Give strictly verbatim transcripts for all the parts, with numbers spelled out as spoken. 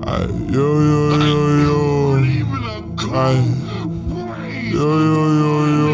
Ay, yo, yo, yo, yo. Ay, yo, yo, yo, yo.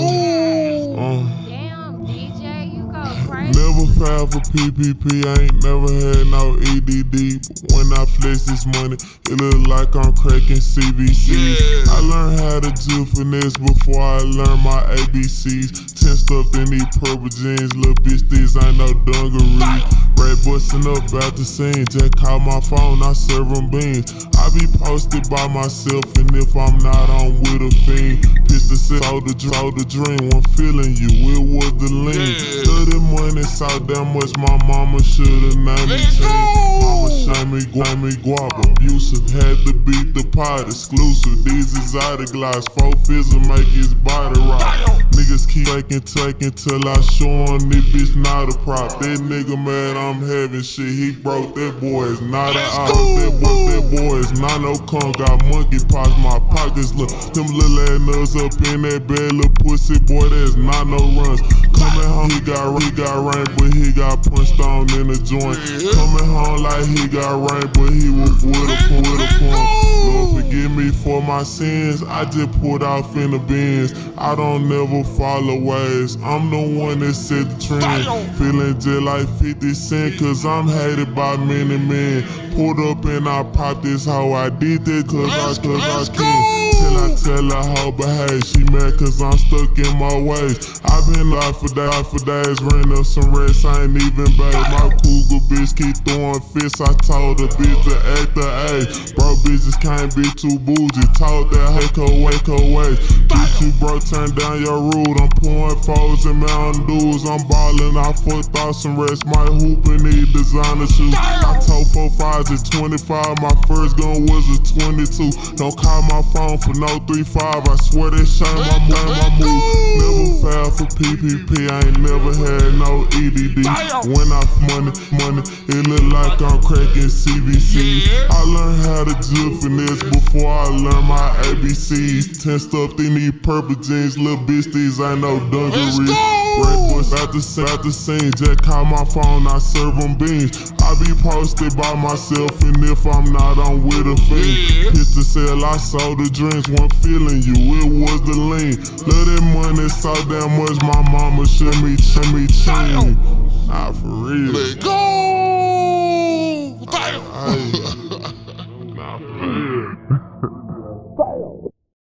Uh. Damn, D J, you go crazy. Never filed for P P P, I ain't never had no E D D. But when I flex this money, it look like I'm cracking C V Cs. Yeah. I learned how to do finesse before I learned my A B Cs. Ten stuffed in these purple jeans, little bitch, these ain't no dungarees. Ray bustin' up out the scene, just call my phone, I serve them beans. I be posted by myself, and if I'm not, I'm with a fiend. Pitch the set, saw the, saw the dream, one feeling you, it was the lean. Study money, saw that much my mama should've named me team. Mama shame me, guap me, guap, abusive, had to beat the pot, exclusive. These exotic glass, four fizzle make his body rock. Niggas keep taking, taking till I show him this bitch not a prop. That nigga mad I'm having shit, he broke, that boy is not an ox. That boy, that boy is not no con, got monkey pox, my pockets look. Them little ass nuts up in that bad little pussy, boy, there's not no runs. Coming home, he got, he got rain, but he got punched on in the joint. Coming home like he got rain, but he was with a pump, with a pump. Lord forgive me for my sins, I just pulled off in the bins. I don't never follow ways, I'm the one that set the trend. Feeling just like fifty cent, cause I'm hated by many men. Pulled up and I popped this hoe, I did that cause I, cause I can. Till I tell her how behave, she mad cause I'm stuck in my ways. I've been live for days, for days, ran up some rest, I ain't even babe. My cougar bitch keep throwing fists, I told the bitch to act the age. Bro, bitches can't be too bougie, told that wake her, wake her ways. Bitch, you bro, turn down your rude, I'm pouring foes and Mountain Dews. I'm ballin', I fucked off some rest, my hoop and need designer shoes. I told four fives at twenty-five, my first gun was a twenty-two. Don't call my phone for no three five, I swear that shame my move, my move. Never fell for P P P, I ain't never had no E D D. When I money, money, it look like I'm cracking C V Cs. I learned how to do finesse before I learned my A B Cs. Ten stuffed in these purple jeans, little bitch, these ain't no dungarees. Red boys at the, at the scene, just call my phone, I serve them beans. I be posted by myself, and if I'm not, I'm with a fiend. Hit the cell, I sold the dreams, one feeling you, it was the lean. Love that money so damn much, my mama should me, should me chain. Nah, for real. Let go! Ay, ay.